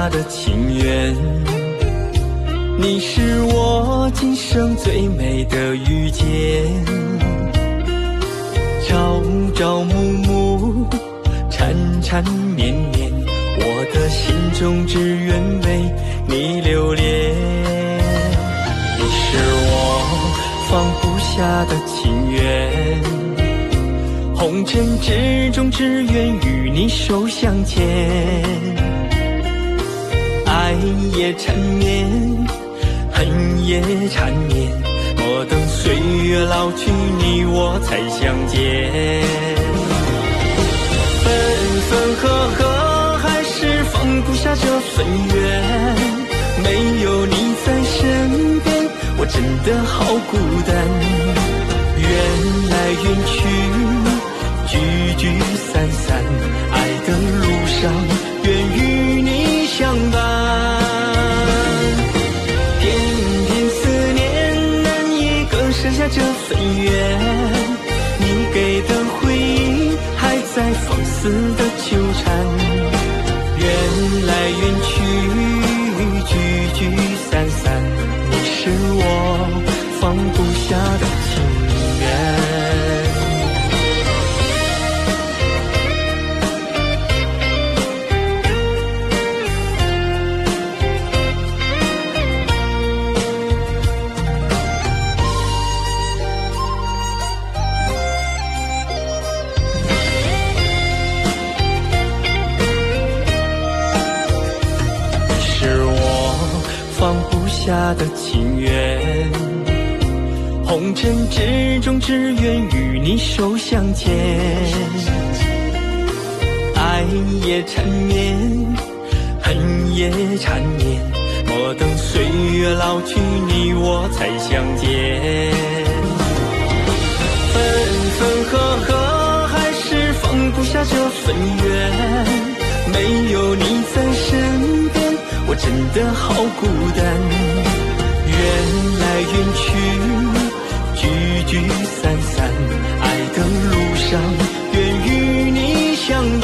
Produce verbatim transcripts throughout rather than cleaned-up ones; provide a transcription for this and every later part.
下的情缘，你是我今生最美的遇见。朝朝暮暮，缠缠绵绵，我的心中只愿为你留恋。你是我放不下的情缘，红尘之中只愿与你手相牵。爱也缠绵，恨也缠绵，莫等岁月老去，你我才相见。分分合合，还是放不下这份缘。没有你在身边，我真的好孤单。缘来缘去，聚聚散散，爱的路上愿与你相伴。偏偏思念难以割舍下这份缘，你给的回忆还在放肆的纠缠。缘来缘去，聚聚散散，你是我放不下的情缘。下的情缘，红尘之中只愿与你手相牵。爱也缠绵，恨也缠绵，莫等岁月老去，你我才相见。分分合合，还是放不下这份缘。没有你在身边，我真的好孤单。缘来缘去，聚聚散散，爱的路上愿与你相伴。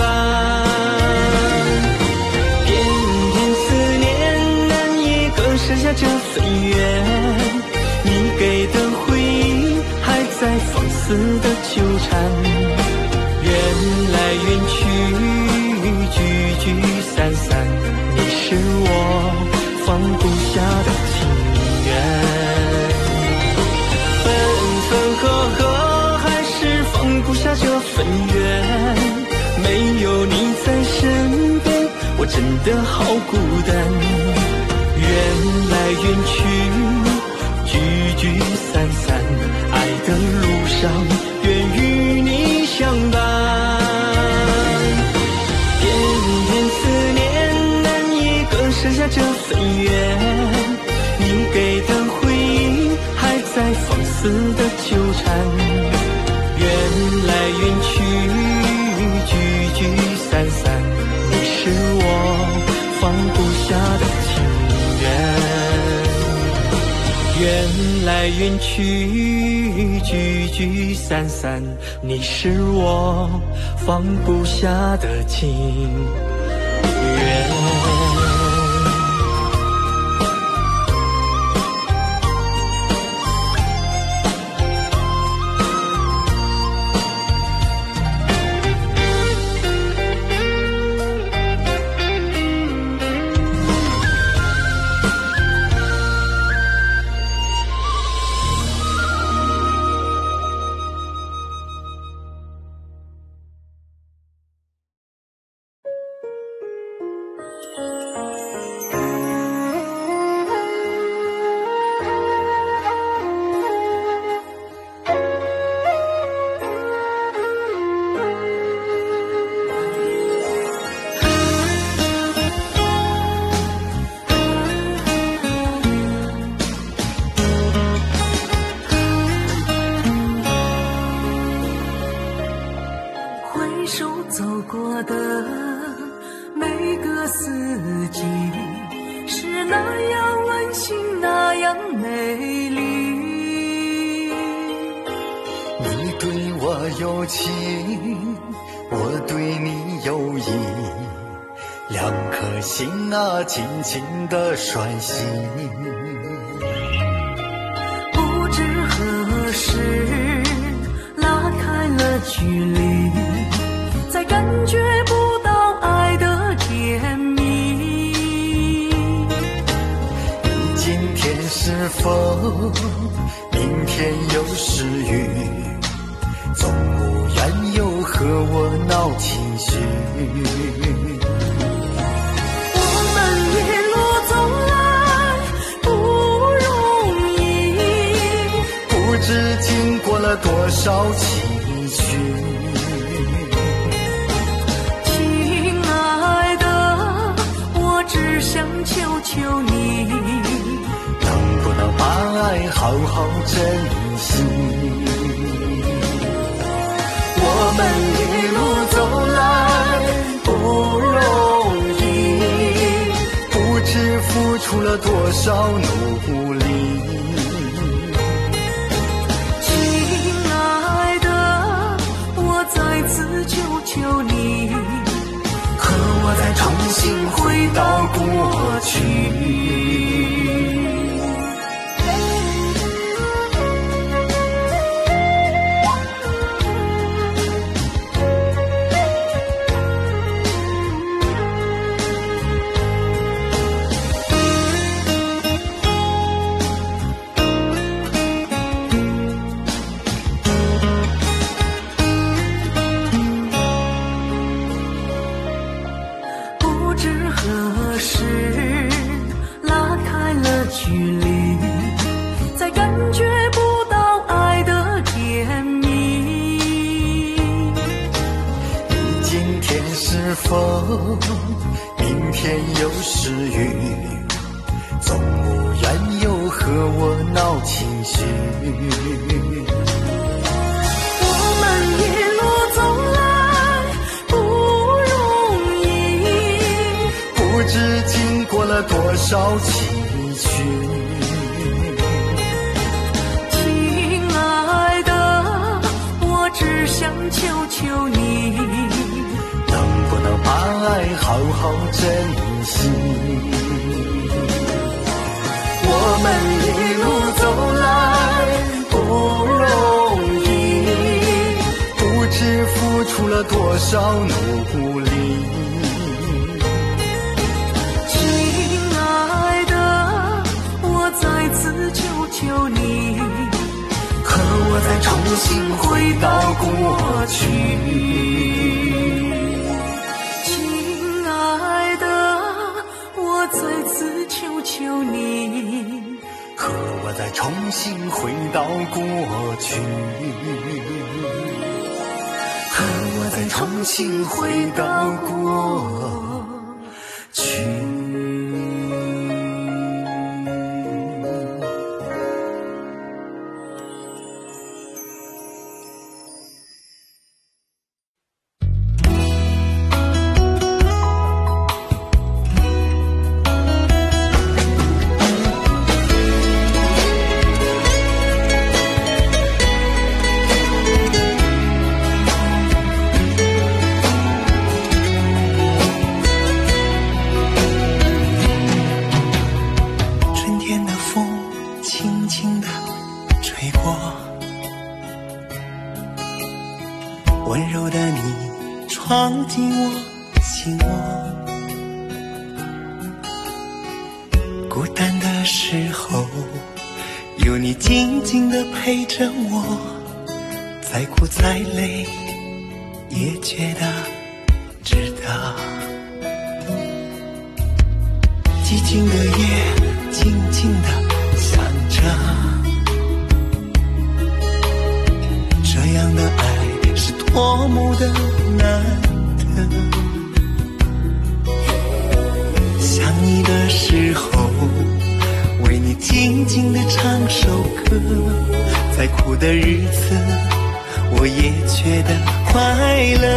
偏偏思念难以割舍下这份缘，你给的回忆还在放肆的纠缠。缘来缘去，聚聚散散，你是我放不下的情缘。分分合合，还是放不下这份缘。没有你在身边，我真的好孤单。缘来缘去，聚聚散散，爱的路上愿与你相伴。剩下这份缘，你给的回忆还在放肆的纠缠。缘来缘去，聚聚散散，你是我放不下的情缘。缘来缘去，聚聚散散，你是我放不下的情缘。 两颗心啊紧紧地拴心。 不知何时拉开了距离，再感觉不到爱的甜蜜。 你今天是风，明天又是雨，总无缘由和我闹情绪。 我们一路走来不容易， 不知经过了多少崎岖。 亲爱的，我只想求求你， 能不能把爱好好珍惜。我们一路走来不容易，不知付出了多少努力。 亲爱的，我再次求求你， 可我再重新回到过去。 距离，再感觉不到爱的甜蜜。 你今天是风，明天又是雨，总无缘由和我闹情绪。 我们一路走来不容易， 不知经过了多少崎岖。 亲爱的，我只想求求你， 能不能把爱好好珍惜。我们一路走来不容易，不知付出了多少努力。 再次求求你， 可我再重新回到过去。 亲爱的，我再次求求你， 可我再重新回到过去。可我再重新回到过去。 温柔的你闯进我心窝，孤单的时候有你静静地陪着我，再苦再累也觉得值得。寂静的夜静静地想着，这样的爱是多么的难得。想你的时候为你静静地唱首歌，再苦的日子我也觉得快乐。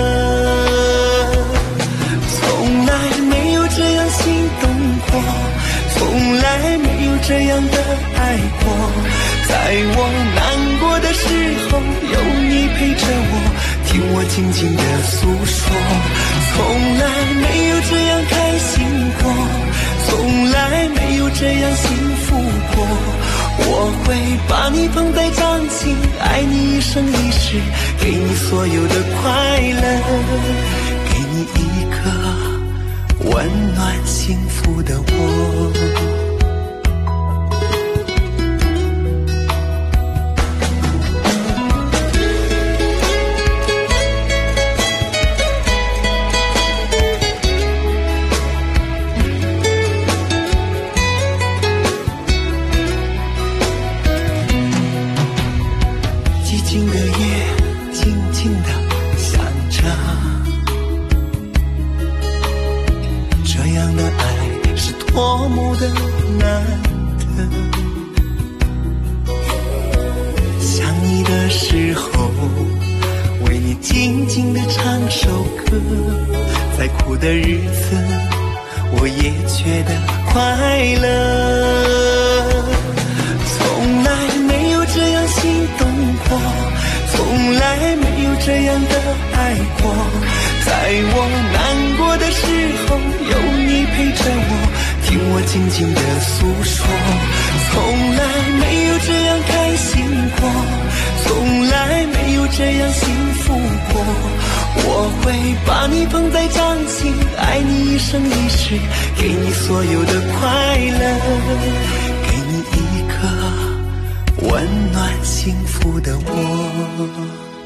从来没有这样心动过，从来没有这样的爱过，在我难过的时候有你陪着我，听我静静的诉说。从来没有这样开开心过，从来没有这样幸福过。我会把你捧在掌心，爱你一生一世，给你所有的快乐，给你一个温暖幸福的我。多么的难得，想你的时候，为你静静地唱首歌，再苦的日子，我也觉得快乐。从来没有这样心动过，从来没有这样的爱过，在我难过的时候，有你陪着我，听我静静地诉说。从来没有这样开心过，从来没有这样幸福过。我会把你捧在掌心，爱你一生一世，给你所有的快乐，给你一个温暖幸福的我。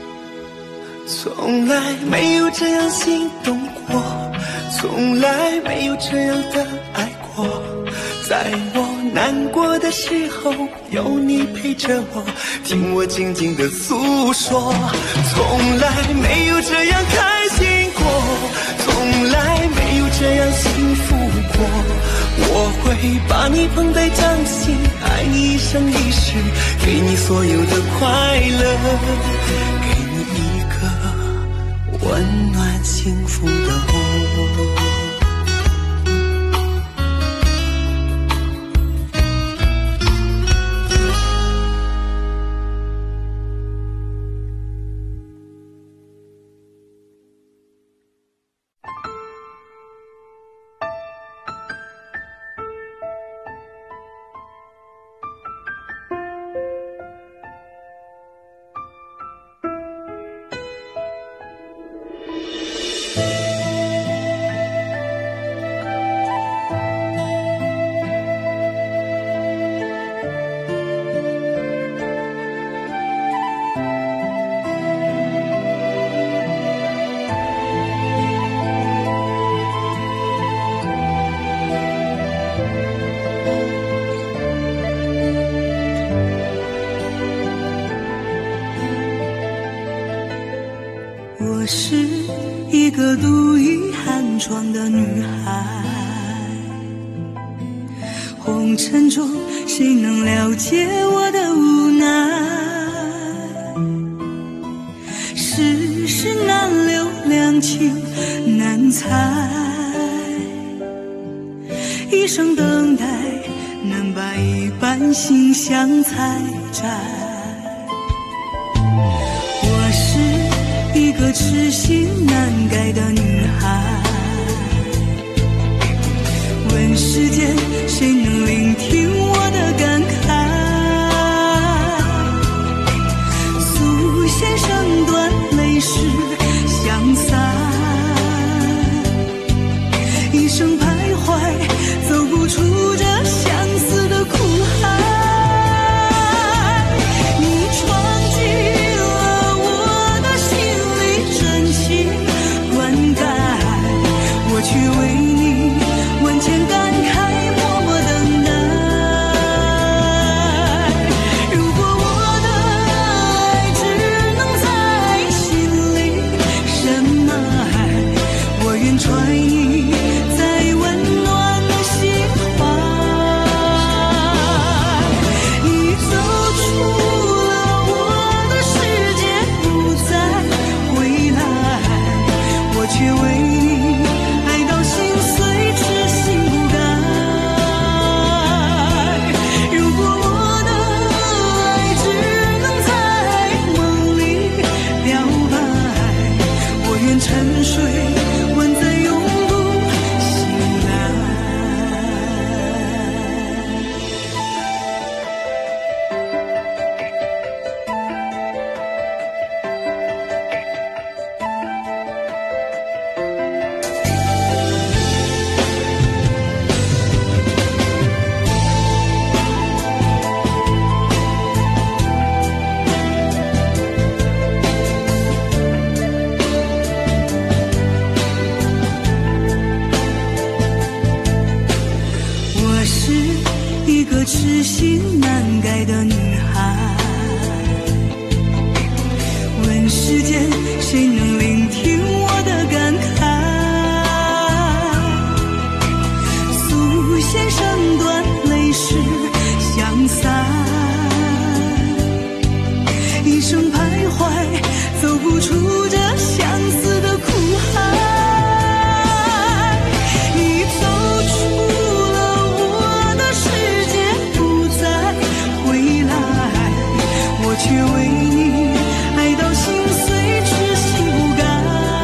从来没有这样心动过，从来没有这样的爱过，在我难过的时候，有你陪着我，听我静静的诉说。从来没有这样开心过，从来没有这样幸福过。我会把你捧在掌心，爱你一生一世，给你所有的快乐，给你一个温暖幸福的我。 我是一个独倚寒窗的女孩，红尘中谁能了解我的无奈？世事难留，良情难猜，一生等待，难把一半心相采摘。我是一个痴心难改的女孩，问世间谁能聆听我的感慨？诉弦声断，泪湿相散，一生徘徊，走不出这相思的苦海。你闯进了我的心里，真情灌溉，我却为你万千感慨，默默等待。如果我的爱只能在心里，什么谁能聆听我的感慨？素线上断，泪湿相散，一生徘徊，走不出这相思的苦海。你走出了我的世界，不再回来，我却为你爱到心碎，痴心不改。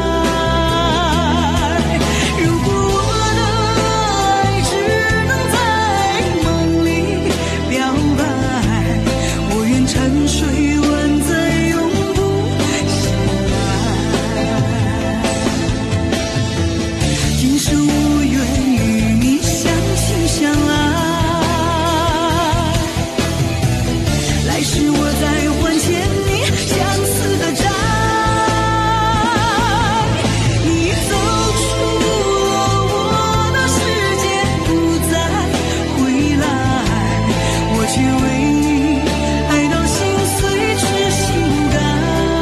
如果我的爱只能在梦里表白，我愿沉睡万载，永不醒来。今生我愿与你相亲相爱，来世我再还欠你相思的债。你走出了我的世界，不再回来，我却为你爱到心碎，痴心不改。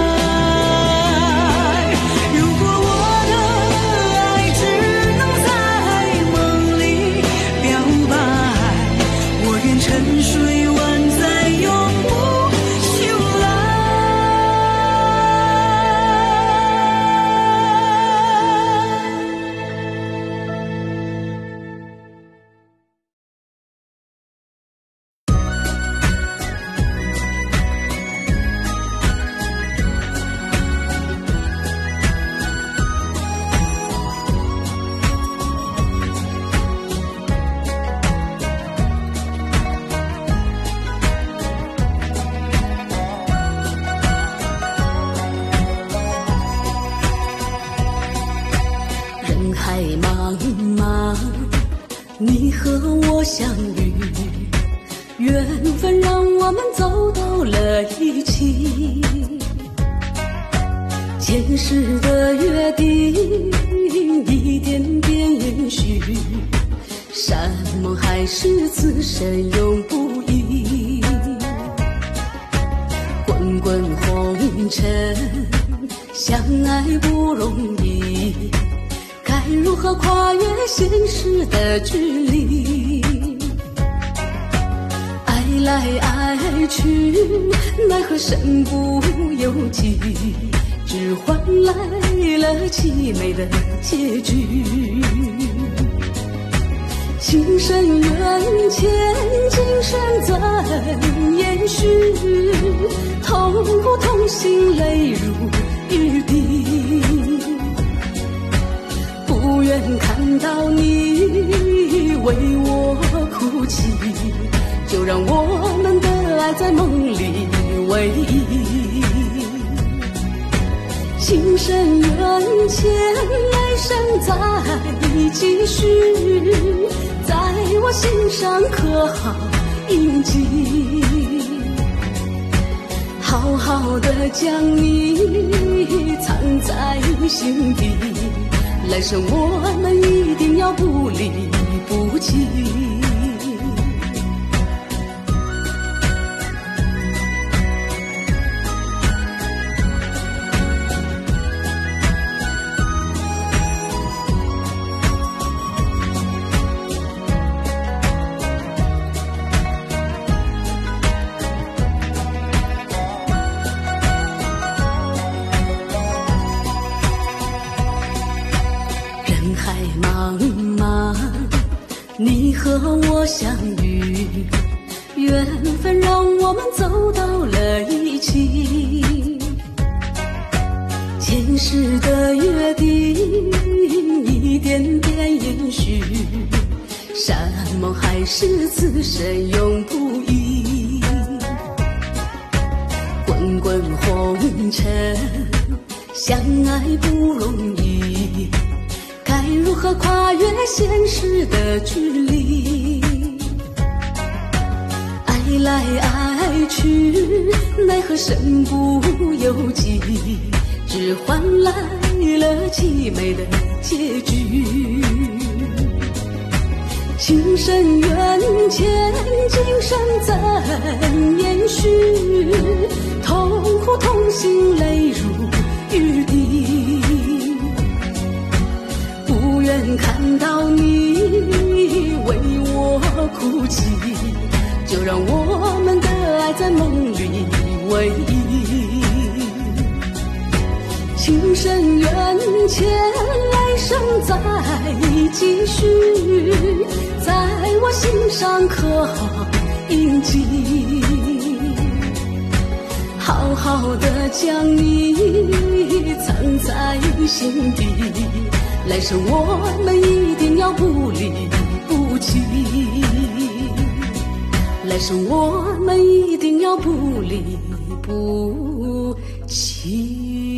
如果我的爱只能在梦里表白，我愿沉睡万载，永不醒来。人海茫茫，你和我相遇，缘分让我们走到了一起。前世的约定，一点点延续，山盟海誓，此生永不移。滚滚红尘，相爱不容易，该如何跨越现实的距离？爱来爱去，奈何身不由己，只换来了凄美的结局。情深缘浅，今生怎延续？同苦同心，泪如雨滴。不愿看到你为我哭泣，就让我们的爱在梦里唯一。情深缘浅，来生再继续，在我心上刻好印记。好好的将你藏在心底，来生我们一定要不离不弃。人海茫茫，你和我相遇，缘分让我们走到了一起。前世的约定，一点点延续，山盟海誓，此生永不移。滚滚红尘，相爱不容易，该如何跨越现实的距离？爱来爱去，奈何身不由己，只换来了凄美的结局。情深缘浅，今生怎延续？同苦同心，泪如距离，不愿看到你为我哭泣，就让我们的爱在梦里唯一。情深缘浅，来生再继续，在我心上刻好印记，好好的将你藏在心底，来生我们一定要不离不弃，来生我们一定要不离不弃。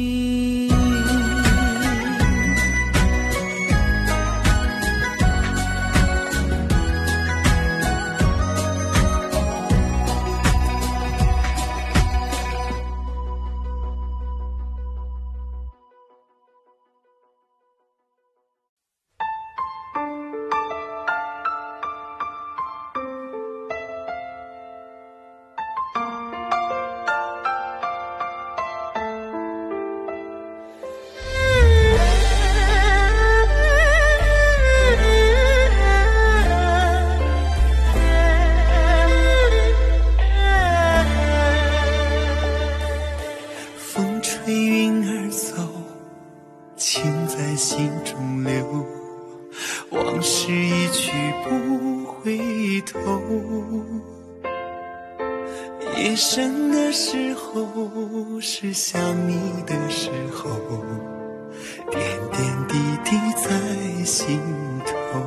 夜深的时候，是想你的时候，点点滴滴在心头。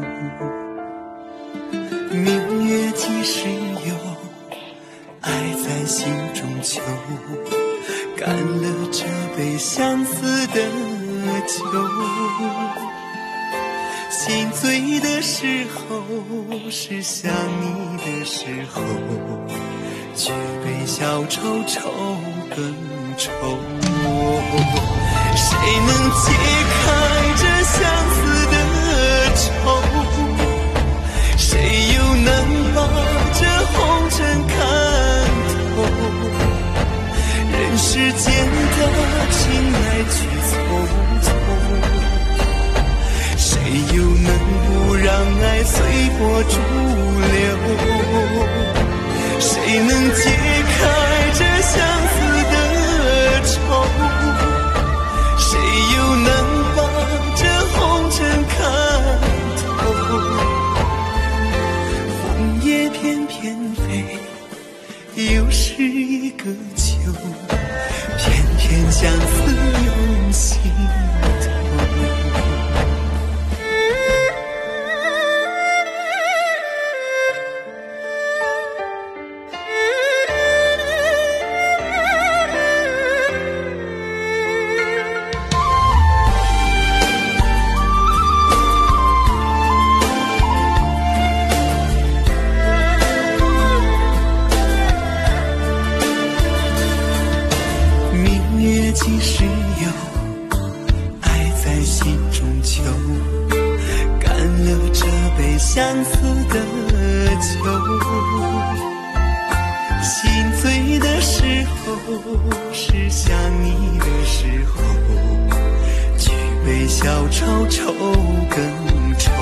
明月几时有，爱在心中求，干了这杯相思的酒。心醉的时候，是想你的时候，举杯消愁愁更愁。谁能解开这相思的愁？谁又能把这红尘看透？人世间的情来去匆匆，谁又能不让爱随波逐流？谁能解开这相思的愁？谁又能把这红尘看透？枫叶翩翩飞，又是一个秋，偏偏相思涌心头。几时有，爱在心中求，干了这杯相思的酒。心醉的时候，是想你的时候，举杯消愁愁更愁。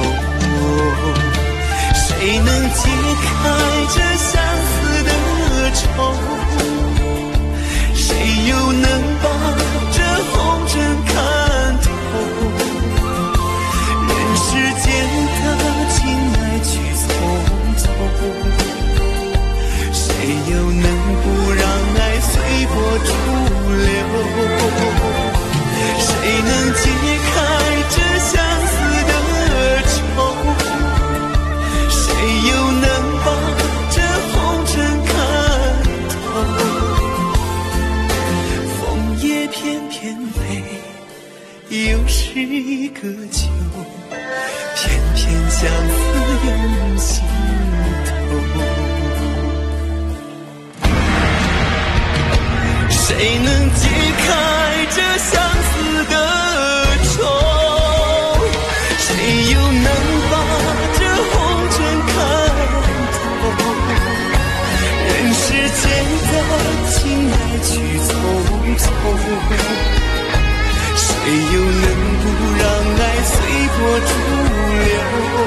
谁能解开这相思的愁？谁又能把这红尘看透？人世间的情来去匆匆，谁又能不让爱随波逐流？谁能解开这相思的愁？谁又能把这红尘看透？翩翩飞，又是一个秋，偏偏相思涌心头。谁能解开这相思的愁？谁又能把这红尘看透？人世间的情来去匆匆， 谁又能不让爱随波逐流？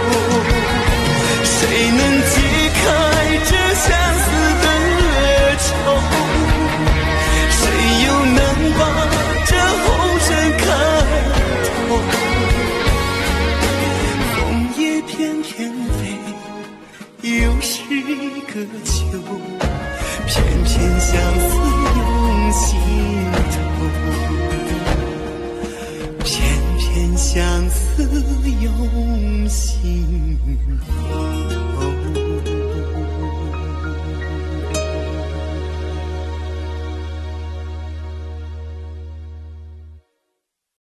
谁能解开这相思的愁？谁又能把这红尘看透？枫叶翩翩飞，又是个秋，偏偏相思涌心头，偏偏相思涌心头。